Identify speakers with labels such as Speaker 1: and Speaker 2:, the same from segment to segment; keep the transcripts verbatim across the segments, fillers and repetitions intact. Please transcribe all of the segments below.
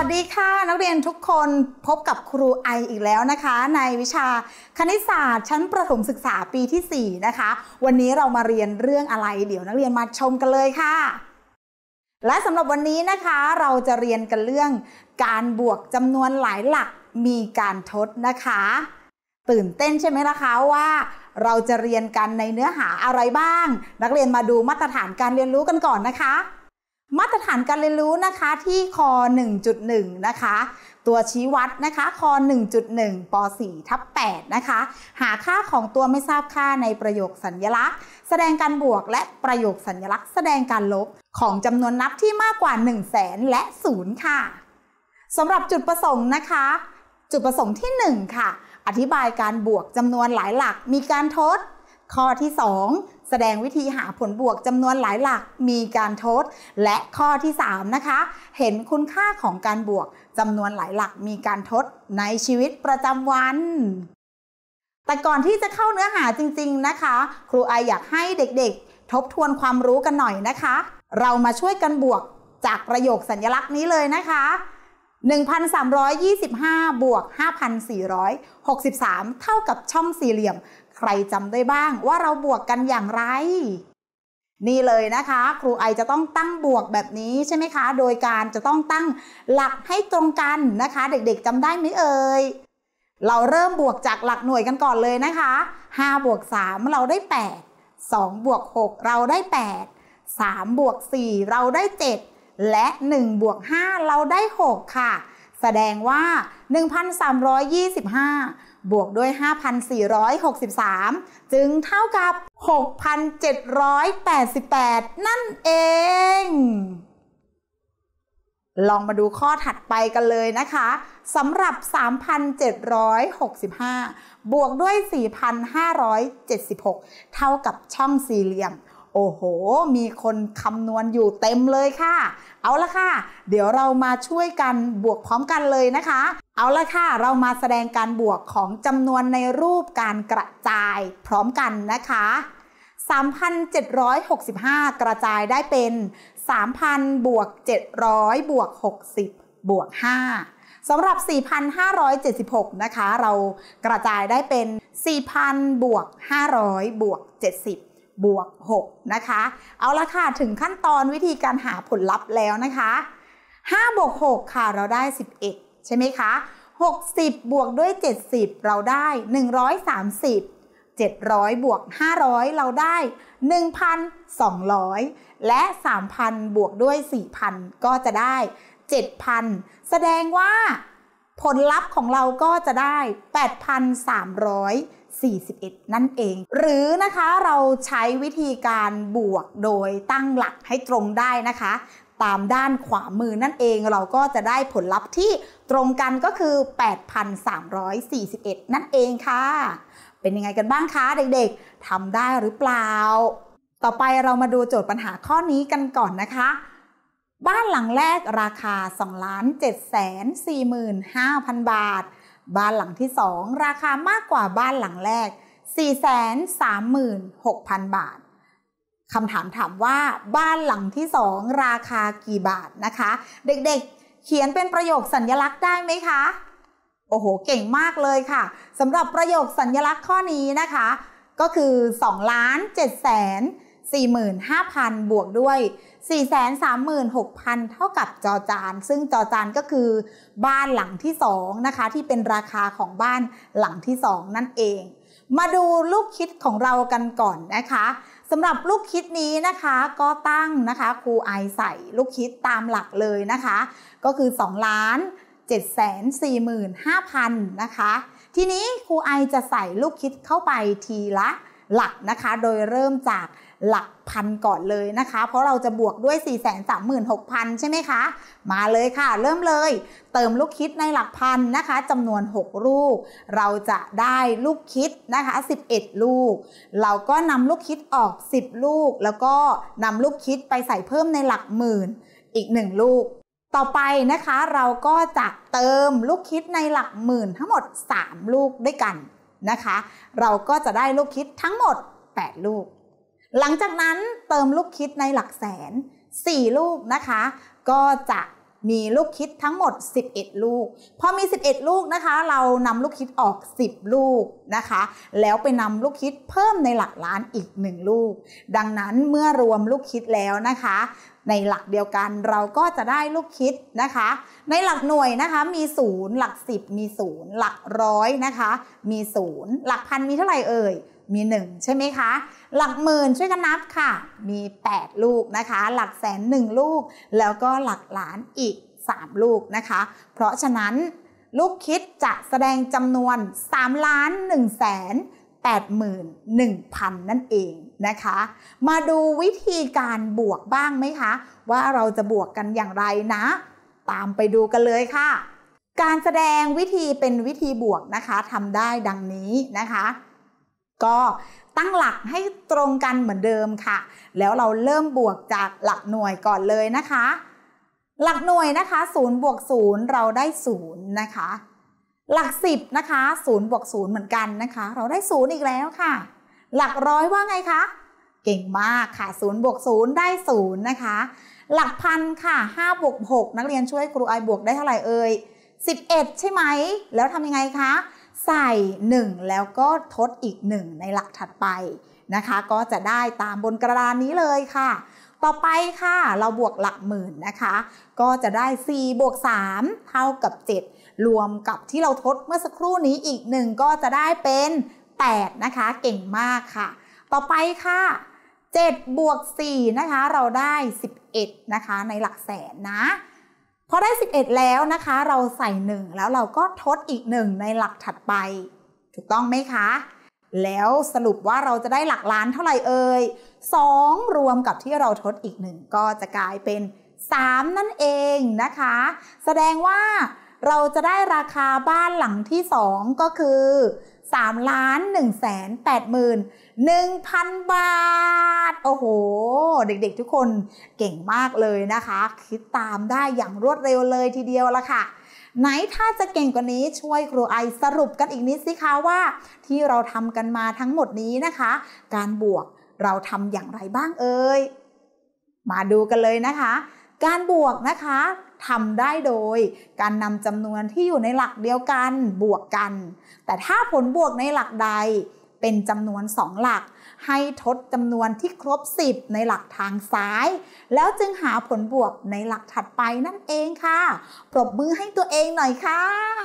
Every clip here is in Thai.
Speaker 1: ดีค่ะนักเรียนทุกคนพบกับครูไออีกแล้วนะคะในวิชาคณิตศาสตร์ชั้นประถมศึกษาปีที่สี่นะคะวันนี้เรามาเรียนเรื่องอะไรเดี๋ยวนักเรียนมาชมกันเลยค่ะและสำหรับวันนี้นะคะเราจะเรียนกันเรื่องการบวกจำนวนหลายหลักมีการทดนะคะตื่นเต้นใช่ไหมล่ะคะว่าเราจะเรียนกันในเนื้อหาอะไรบ้างนักเรียนมาดูมาตรฐานการเรียนรู้กันก่อนนะคะมาตรฐานการเรียนรู้นะคะที่ค หนึ่งจุดหนึ่ง นะคะตัวชี้วัดนะคะค หนึ่งจุดหนึ่ง ป สี่ ทับ แปด นะคะหาค่าของตัวไม่ทราบค่าในประโยคสัญลักษณ์แสดงการบวกและประโยคสัญลักษณ์แสดงการลบของจำนวนนับที่มากกว่า หนึ่งแสน และ ศูนย์ ค่ะสำหรับจุดประสงค์นะคะจุดประสงค์ที่ หนึ่ง ค่ะอธิบายการบวกจำนวนหลายหลักมีการทดข้อที่ สองแสดงวิธีหาผลบวกจำนวนหลายหลักมีการทดและข้อที่ สามนะคะเห็นคุณค่าของการบวกจำนวนหลายหลักมีการทดในชีวิตประจำวันแต่ก่อนที่จะเข้าเนื้อหาจริงๆนะคะครูไออยากให้เด็กๆทบทวนความรู้กันหน่อยนะคะเรามาช่วยกันบวกจากประโยคสัญลักษณ์นี้เลยนะคะหนึ่งพันสามร้อยยี่สิบห้า บวก ห้าพันสี่ร้อยหกสิบสาม เท่ากับช่องสี่เหลี่ยมใครจำได้บ้างว่าเราบวกกันอย่างไรนี่เลยนะคะครูไอจะต้องตั้งบวกแบบนี้ใช่ไหมคะโดยการจะต้องตั้งหลักให้ตรงกันนะคะเด็กๆจำได้ไหมเอ่ยเราเริ่มบวกจากหลักหน่วยกันก่อนเลยนะคะห้าบวกสามเราได้แปด สองบวกหกเราได้แปด สามบวกสี่เราได้เจ็ดและหนึ่งบวกห้าเราได้หกค่ะแสดงว่า หนึ่งพันสามร้อยยี่สิบห้า บวกด้วย ห้าพันสี่ร้อยหกสิบสาม จึงเท่ากับ หกพันเจ็ดร้อยแปดสิบแปด นั่นเองลองมาดูข้อถัดไปกันเลยนะคะสำหรับ สามพันเจ็ดร้อยหกสิบห้า บวกด้วย สี่พันห้าร้อยเจ็ดสิบหก เท่ากับช่องสี่เหลี่ยมโอ้โหมีคนคำนวณอยู่เต็มเลยค่ะเอาละค่ะเดี๋ยวเรามาช่วยกันบวกพร้อมกันเลยนะคะเอาละค่ะเรามาแสดงการบวกของจำนวนในรูปการกระจายพร้อมกันนะคะ สามพันเจ็ดร้อยหกสิบห้า กระจายได้เป็น สามพัน บวก เจ็ดร้อย บวก หกสิบ บวก ห้าสำหรับ สี่พันห้าร้อยเจ็ดสิบหก นะคะเรากระจายได้เป็น สี่พัน บวก ห้าร้อย บวก เจ็ดสิบบวกหกนะคะเอาละค่ะถึงขั้นตอนวิธีการหาผลลัพธ์แล้วนะคะห้าบวกหกค่ะเราได้สิบเอ็ดใช่ไหมคะหกสิบบวกด้วยเจ็ดสิบเราได้หนึ่งร้อยสามสิบ เจ็ดร้อยบวกห้าร้อยเราได้ หนึ่งพันสองร้อย และ สามพัน บวกด้วย สี่พัน ก็จะได้ เจ็ดพัน แสดงว่าผลลัพธ์ของเราก็จะได้ แปดพันสามร้อยสี่สิบเอ็ด นั่นเองหรือนะคะเราใช้วิธีการบวกโดยตั้งหลักให้ตรงได้นะคะตามด้านขวามือนั่นเองเราก็จะได้ผลลัพธ์ที่ตรงกันก็คือ แปดพันสามร้อยสี่สิบเอ็ด นั่นเองค่ะเป็นยังไงกันบ้างคะเด็กๆทำได้หรือเปล่าต่อไปเรามาดูโจทย์ปัญหาข้อนี้กันก่อนนะคะบ้านหลังแรกราคา สองล้านเจ็ดแสนสี่หมื่นห้าพัน บาทบ้านหลังที่สองราคามากกว่าบ้านหลังแรก สี่แสนสามหมื่นหกพัน บาทคำถามถามว่าบ้านหลังที่สองราคากี่บาทนะคะเด็กๆเขียนเป็นประโยคสัญลักษณ์ได้ไหมคะโอ้โหเก่งมากเลยค่ะสำหรับประโยคสัญลักษณ์ข้อนี้นะคะก็คือ สองล้านเจ็ดแสนสี่หมื่นห้าพัน บวกด้วย สี่แสนสามหมื่นหกพัน เท่ากับจอจานซึ่งจอจานก็คือบ้านหลังที่สองนะคะที่เป็นราคาของบ้านหลังที่สองนั่นเองมาดูลูกคิดของเรากันก่อนนะคะสำหรับลูกคิดนี้นะคะก็ตั้งนะคะครูไอใส่ลูกคิดตามหลักเลยนะคะก็คือ สองล้านเจ็ดแสนสี่หมื่นห้าพัน นะคะทีนี้ครูไอจะใส่ลูกคิดเข้าไปทีละหลักนะคะโดยเริ่มจากหลักพันก่อนเลยนะคะเพราะเราจะบวกด้วย สี่แสนสามหมื่นหกพัน ใช่ไหมคะมาเลยค่ะเริ่มเลยเติมลูกคิดในหลักพันนะคะจำนวนหกลูกเราจะได้ลูกคิดนะคะสิบเอ็ดลูกเราก็นำลูกคิดออกสิบลูกแล้วก็นำลูกคิดไปใส่เพิ่มในหลักหมื่นอีกหนึ่งลูกต่อไปนะคะเราก็จะเติมลูกคิดในหลักหมื่นทั้งหมดสามลูกด้วยกันนะคะเราก็จะได้ลูกคิดทั้งหมดแปดลูกหลังจากนั้นเติมลูกคิดในหลักแสนสี่ลูกนะคะก็จะมีลูกคิดทั้งหมดสิบเอ็ดลูกพอมีสิบเอ็ดลูกนะคะเรานำลูกคิดออกสิบลูกนะคะแล้วไปนำลูกคิดเพิ่มในหลักล้านอีกหนึ่งลูกดังนั้นเมื่อรวมลูกคิดแล้วนะคะในหลักเดียวกันเราก็จะได้ลูกคิดนะคะในหลักหน่วยนะคะมีศูนย์หลักสิบมีศูนย์หลักร้อยนะคะมีศูนย์หลักพันมีเท่าไหร่เอ่ยมีหนึ่งใช่ไหมคะหลักหมื่นช่วยกันนับค่ะมีแปดลูกนะคะหลักแสนหนึ่งลูกแล้วก็หลักล้านอีกสามลูกนะคะเพราะฉะนั้นลูกคิดจะแสดงจำนวนสามล้านหนึ่งแสนแปดหมื่นหนึ่งพันนั่นเองนะคะมาดูวิธีการบวกบ้างไหมคะว่าเราจะบวกกันอย่างไรนะตามไปดูกันเลยค่ะการแสดงวิธีเป็นวิธีบวกนะคะทำได้ดังนี้นะคะก็ตั้งหลักให้ตรงกันเหมือนเดิมค่ะแล้วเราเริ่มบวกจากหลักหน่วยก่อนเลยนะคะหลักหน่วยนะคะศูนย์บวกศูนย์เราได้ศูนย์นะคะหลักสิบนะคะศูนย์บวกศูนย์เหมือนกันนะคะเราได้ศูนย์อีกแล้วค่ะหลักร้อยว่าไงคะเก่งมากค่ะศูนย์บวกศูนย์ได้ศูนย์นะคะหลักพันค่ะห้าบวกหกนักเรียนช่วยครูไอบวกได้เท่าไหร่เอ่ยสิบเอ็ดใช่ไหมแล้วทำยังไงคะใส่หนึ่งแล้วก็ทดอีกหนึ่งในหลักถัดไปนะคะก็จะได้ตามบนกระดานนี้เลยค่ะต่อไปค่ะเราบวกหลักหมื่นนะคะก็จะได้สี่บวกสามเท่ากับเจ็ดรวมกับที่เราทดเมื่อสักครู่นี้อีกหนึ่งก็จะได้เป็นแปดนะคะเก่งมากค่ะต่อไปค่ะเจ็ดบวกสี่นะคะเราได้สิบเอ็ดนะคะในหลักแสนนะพอได้สิบเอ็ดแล้วนะคะเราใส่หนึ่งแล้วเราก็ทดอีกหนึ่งในหลักถัดไปถูกต้องไหมคะแล้วสรุปว่าเราจะได้หลักล้านเท่าไหร่เอ่ยสองรวมกับที่เราทดอีกหนึ่งก็จะกลายเป็นสามนั่นเองนะคะแสดงว่าเราจะได้ราคาบ้านหลังที่สองก็คือสามล้านหนึ่งแสนแปดหมื่นหนึ่งพันบาทโอ้โหเด็กๆทุกคนเก่งมากเลยนะคะคิดตามได้อย่างรวดเร็วเลยทีเดียวละค่ะไหนถ้าจะเก่งกว่านี้ช่วยครูไอสรุปกันอีกนิดสิคะว่าที่เราทำกันมาทั้งหมดนี้นะคะการบวกเราทำอย่างไรบ้างเอ่ยมาดูกันเลยนะคะการบวกนะคะทำได้โดยการนำจำนวนที่อยู่ในหลักเดียวกันบวกกันแต่ถ้าผลบวกในหลักใดเป็นจำนวนสองหลักให้ทดจำนวนที่ครบสิบในหลักทางซ้ายแล้วจึงหาผลบวกในหลักถัดไปนั่นเองค่ะปรบมือให้ตัวเองหน่อยค่ะ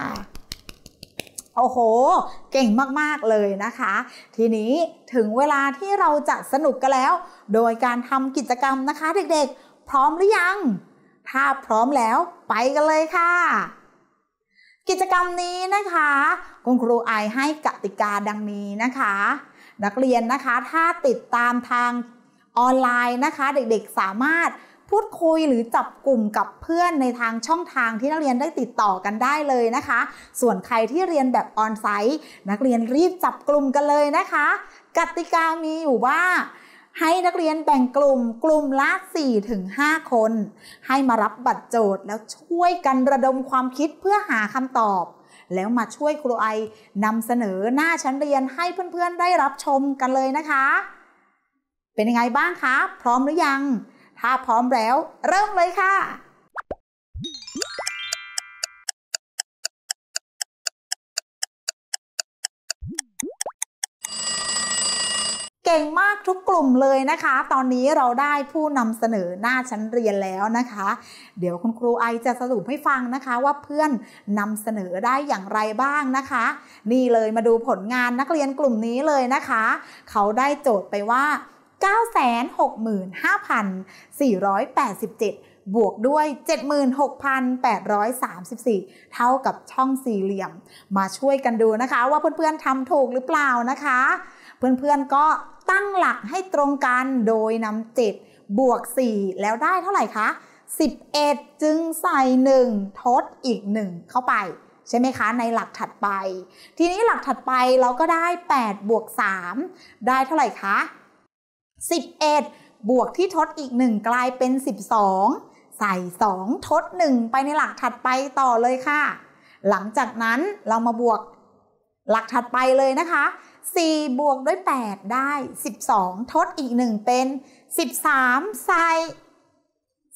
Speaker 1: โอ้โหเก่งมากๆเลยนะคะทีนี้ถึงเวลาที่เราจะสนุกกันแล้วโดยการทำกิจกรรมนะคะเด็กๆพร้อมหรือยังถ้าพร้อมแล้วไปกันเลยค่ะกิจกรรมนี้นะคะคุณครูไอให้กติกาดังนี้นะคะนักเรียนนะคะถ้าติดตามทางออนไลน์นะคะเด็กๆสามารถพูดคุยหรือจับกลุ่มกับเพื่อนในทางช่องทางที่นักเรียนได้ติดต่อกันได้เลยนะคะส่วนใครที่เรียนแบบออนไซต์นักเรียนรีบจับกลุ่มกันเลยนะคะกติกามีอยู่ว่าให้นักเรียนแบ่งกลุ่มกลุ่มละ สี่ถึงห้า คนให้มารับบัตรโจทย์แล้วช่วยกันระดมความคิดเพื่อหาคำตอบแล้วมาช่วยครูไอนำเสนอหน้าชั้นเรียนให้เพื่อนๆได้รับชมกันเลยนะคะเป็นยังไงบ้างคะพร้อมหรือยังถ้าพร้อมแล้วเริ่มเลยค่ะเก่งมากทุกกลุ่มเลยนะคะตอนนี้เราได้ผู้นำเสนอหน้าชั้นเรียนแล้วนะคะเดี๋ยวคุณครูไอจะสรุปให้ฟังนะคะว่าเพื่อนนำเสนอได้อย่างไรบ้างนะคะนี่เลยมาดูผลงานนักเรียนกลุ่มนี้เลยนะคะเขาได้โจทย์ไปว่า เก้าแสนหกหมื่นห้าพันสี่ร้อยแปดสิบเจ็ด บวกด้วย เจ็ดหมื่นหกพันแปดร้อยสามสิบสี่ เท่ากับช่องสี่เหลี่ยมมาช่วยกันดูนะคะว่าเพื่อนๆทำถูกหรือเปล่านะคะเพื่อนๆก็ตั้งหลักให้ตรงกันโดยนำเจ็ดบวกสี่แล้วได้เท่าไหร่คะสิบเอ็ดจึงใส่หนึ่งทดอีกหนึ่งเข้าไปใช่ไหมคะในหลักถัดไปทีนี้หลักถัดไปเราก็ได้แปดบวกสามได้เท่าไหร่คะสิบเอ็ดบวกที่ทดอีกหนึ่งกลายเป็นสิบสองใส่สองทดหนึ่งไปในหลักถัดไปต่อเลยค่ะหลังจากนั้นเรามาบวกหลักถัดไปเลยนะคะสี่บวกด้วยแปดได้สิบสองทดอีกหนึ่งเป็นสิบสามใส่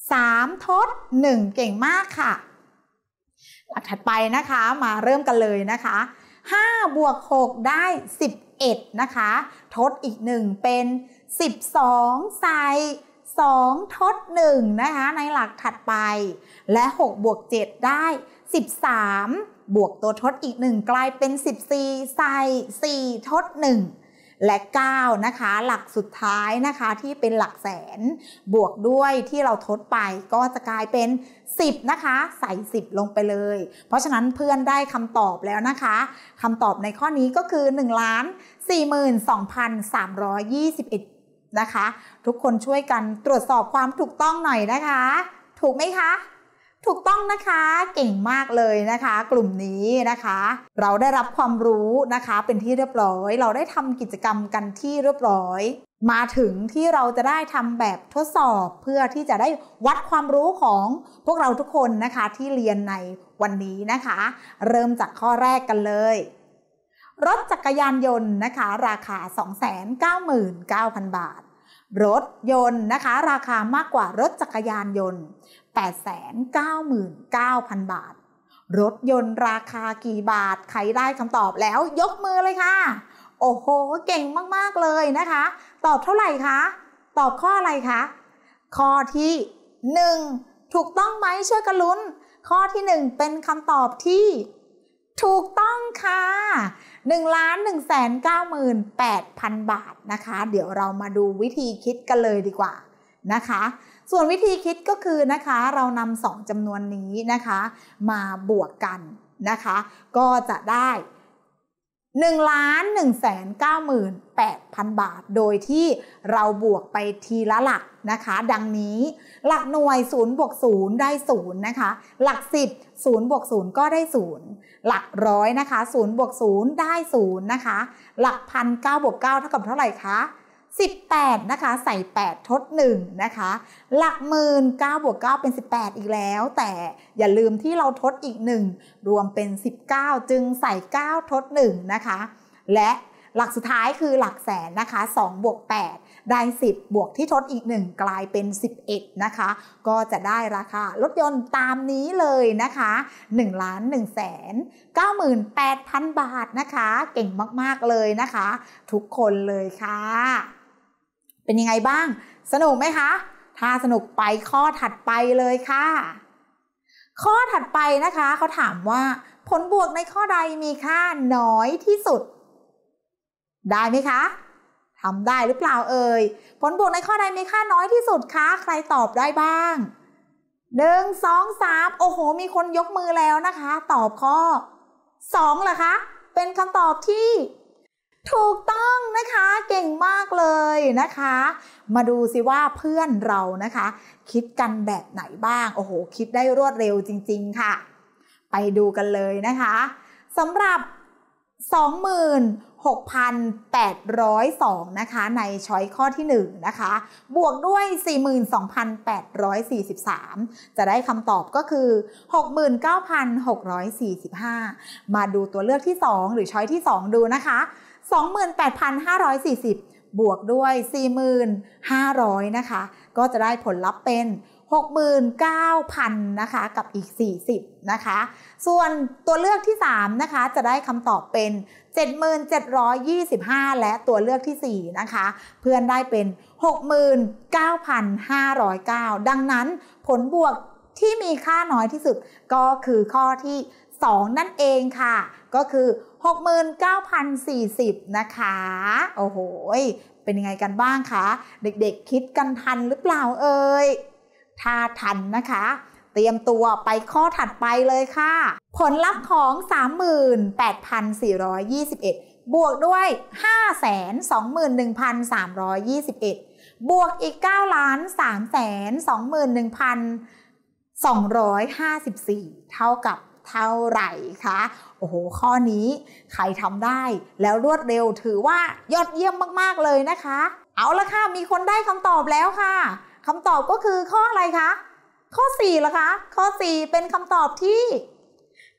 Speaker 1: สามทดหนึ่งเก่งมากค่ะหลักถัดไปนะคะมาเริ่มกันเลยนะคะห้าบวกหกได้สิบเอ็ดนะคะทดอีกหนึ่งเป็นสิบสองใส่สองทดหนึ่งนะคะในหลักถัดไปและหกบวกเจ็ดได้สิบสามบวกตัวทดอีกหนึ่งกลายเป็นสิบสี่ใส่สี่ทดหนึ่งและเก้านะคะหลักสุดท้ายนะคะที่เป็นหลักแสนบวกด้วยที่เราทดไปก็จะกลายเป็นสิบนะคะใส่สิบลงไปเลยเพราะฉะนั้นเพื่อนได้คำตอบแล้วนะคะคำตอบในข้อนี้ก็คือ หนึ่งล้านสี่หมื่นสองพันสามร้อยยี่สิบเอ็ด นะคะทุกคนช่วยกันตรวจสอบความถูกต้องหน่อยนะคะถูกไหมคะถูกต้องนะคะเก่งมากเลยนะคะกลุ่มนี้นะคะเราได้รับความรู้นะคะเป็นที่เรียบร้อยเราได้ทำกิจกรรมกันที่เรียบร้อยมาถึงที่เราจะได้ทำแบบทดสอบเพื่อที่จะได้วัดความรู้ของพวกเราทุกคนนะคะที่เรียนในวันนี้นะคะเริ่มจากข้อแรกกันเลยรถจักรยานยนต์นะคะราคา สองแสนเก้าหมื่นเก้าพัน บาทรถยนต์นะคะราคามากกว่ารถจักรยานยนต์ แปดแสนเก้าหมื่นเก้าพัน บาทรถยนต์ราคากี่บาทใครได้คำตอบแล้วยกมือเลยค่ะโอ้โหเก่งมากๆเลยนะคะตอบเท่าไหร่คะตอบข้ออะไรคะข้อที่หนึ่งถูกต้องไหมช่วยกันลุ้นข้อที่หนึ่งเป็นคำตอบที่ถูกต้องค่ะหนึ่งล้านหนึ่งแสนเก้าหมื่นแปดพัน บาทนะคะเดี๋ยวเรามาดูวิธีคิดกันเลยดีกว่านะคะส่วนวิธีคิดก็คือนะคะเรานำสองจำนวนนี้นะคะมาบวกกันนะคะก็จะได้หนึ่งล้านหนึ่งแสนเก้าหมื่นแปดพัน บาทโดยที่เราบวกไปทีละหลักนะคะดังนี้หลักหน่วยศูนย์บวกศูนย์ได้ศูนย์นะคะหลักสิบศูนย์บวกศูนย์ก็ได้ศูนย์หลักร้อยนะคะศูนย์บวกศูนย์ได้ศูนย์นะคะหลักพันเก้าบวกเก้าเท่ากับเท่าไหร่คะสิบแปดนะคะใส่แปดทดหนึ่งนะคะหลักหมื่นเก้าบวกเก้าเป็นสิบแปดอีกแล้วแต่อย่าลืมที่เราทดอีกหนึ่งรวมเป็นสิบเก้าจึงใส่เก้าทดหนึ่งนะคะและหลักสุดท้ายคือหลักแสนนะคะสองบวกแปดได้สิบบวกที่ทดอีกหนึ่งกลายเป็นสิบเอ็ดนะคะก็จะได้ราคารถยนต์ตามนี้เลยนะคะหนึ่งล้านหนึ่งแสนเก้าหมื่นแปดพัน บาทนะคะเก่งมากๆเลยนะคะทุกคนเลยค่ะเป็นยังไงบ้างสนุกไหมคะถ้าสนุกไปข้อถัดไปเลยค่ะข้อถัดไปนะคะเขาถามว่าผลบวกในข้อใดมีค่าน้อยที่สุดได้ไหมคะทำได้หรือเปล่าเอ่ยผลบวกในข้อใดมีค่าน้อยที่สุดคะใครตอบได้บ้างหนึ่ง สอง สามโอ้โหมีคนยกมือแล้วนะคะตอบข้อสองเหรอคะเป็นคำตอบที่ถูกต้องนะคะเก่งมากเลยนะคะมาดูสิว่าเพื่อนเรานะคะคิดกันแบบไหนบ้างโอ้โหคิดได้รวดเร็วจริงๆค่ะไปดูกันเลยนะคะสำหรับ สองหมื่นหกพันแปดร้อยสอง นะคะในช้อยข้อที่หนึ่งนะคะบวกด้วย สี่หมื่นสองพันแปดร้อยสี่สิบสาม จะได้คำตอบก็คือ หกหมื่นเก้าพันหกร้อยสี่สิบห้า มาดูตัวเลือกที่สองหรือช้อยที่สองดูนะคะ สองหมื่นแปดพันห้าร้อยสี่สิบ บวกด้วย สี่หมื่นห้าร้อย นะคะก็จะได้ผลลัพธ์เป็น หกหมื่นเก้าพัน นะคะกับอีกสี่สิบนะคะส่วนตัวเลือกที่สามนะคะจะได้คำตอบเป็น เจ็ดหมื่นเจ็ดร้อยยี่สิบห้า และตัวเลือกที่สี่นะคะเพื่อนได้เป็น หกหมื่นเก้าพันห้าร้อยเก้า ดังนั้นผลบวกที่มีค่าน้อยที่สุดก็คือข้อที่สองนั่นเองค่ะก็คือ หกหมื่นเก้าพันสี่สิบ นะคะโอ้โหเป็นยังไงกันบ้างคะเด็กๆคิดกันทันหรือเปล่าเอ่ยถ้าทันนะคะเตรียมตัวไปข้อถัดไปเลยค่ะผลลัพธ์ของ สามหมื่นแปดพันสี่ร้อยยี่สิบเอ็ด บวกด้วย ห้าแสนสองหมื่นหนึ่งพันสามร้อยยี่สิบเอ็ด บวกอีก เก้าล้านสามแสนสองหมื่นหนึ่งพันสองร้อยห้าสิบสี่ เท่ากับเท่าไหร่คะโอ้โหข้อนี้ใครทำได้แล้วรวดเร็วถือว่ายอดเยี่ยมมากๆเลยนะคะเอาละค่ะมีคนได้คำตอบแล้วค่ะคำตอบก็คือข้ออะไรคะข้อสี่เหรอคะข้อสี่เป็นคำตอบที่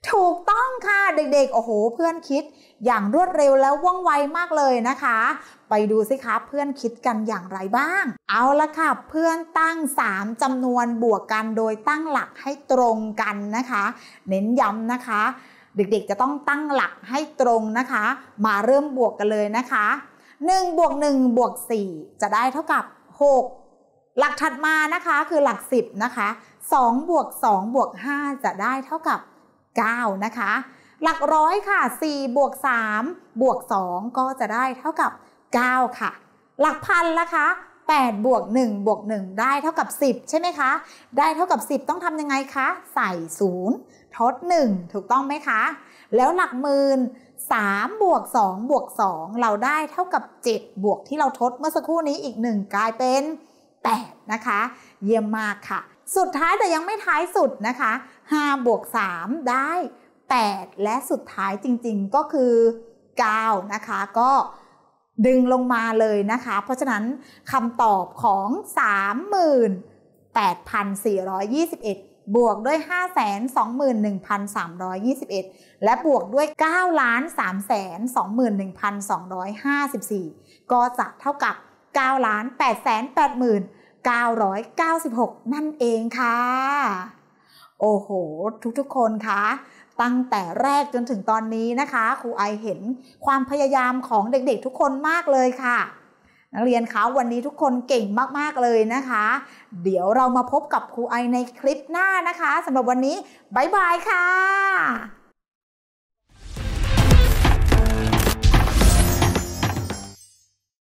Speaker 1: ถูกต้องค่ะเด็กๆโอ้โหเพื่อนคิดอย่างรวดเร็วแล้วว่องไวมากเลยนะคะไปดูสิคะเพื่อนคิดกันอย่างไรบ้างเอาละค่ะเพื่อนตั้งสามจำนวนบวกกันโดยตั้งหลักให้ตรงกันนะคะเน้นย้ำนะคะเด็กๆจะต้องตั้งหลักให้ตรงนะคะมาเริ่มบวกกันเลยนะคะหนึ่งบวกหนึ่งบวกสี่จะได้เท่ากับหกหลักถัดมานะคะคือหลักสิบนะคะสองบวกสองบวกห้าจะได้เท่ากับเก้านะคะหลักร้อยค่ะสี่บวกสามบวกสองก็จะได้เท่ากับเก้าค่ะหลักพันนะคะแปดบวกหนึ่งบวกหนึ่งได้เท่ากับสิบใช่ไหมคะได้เท่ากับสิบต้องทำยังไงคะใส่ศูนย์ทดหนึ่งถูกต้องไหมคะแล้วหลักหมื่นสามบวกสองบวกสองเราได้เท่ากับเจ็ดบวกที่เราทดเมื่อสักครู่นี้อีกหนึ่งกลายเป็นแปดนะคะเยี่ยมมากค่ะสุดท้ายแต่ยังไม่ท้ายสุดนะคะห้าบวกสามได้แปดและสุดท้ายจริงๆก็คือเก้านะคะก็ดึงลงมาเลยนะคะเพราะฉะนั้นคำตอบของ สามหมื่นแปดพันสี่ร้อยยี่สิบเอ็ด บวกด้วย ห้าแสนสองหมื่นหนึ่งพันสามร้อยยี่สิบเอ็ด และบวกด้วย เก้าล้านสามแสนสองหมื่นหนึ่งพันสองร้อยห้าสิบสี่ ก็จะเท่ากับ เก้าล้านแปดแสนแปดหมื่นเก้าร้อยเก้าสิบหก นั่นเองค่ะโอ้โหทุกๆคนคะตั้งแต่แรกจนถึงตอนนี้นะคะครูไอเห็นความพยายามของเด็กๆทุกคนมากเลยค่ะนักเรียนคะวันนี้ทุกคนเก่งมากๆเลยนะคะเดี๋ยวเรามาพบกับครูไอในคลิปหน้านะคะสำหรับวันนี้บ๊ายบายค่ะ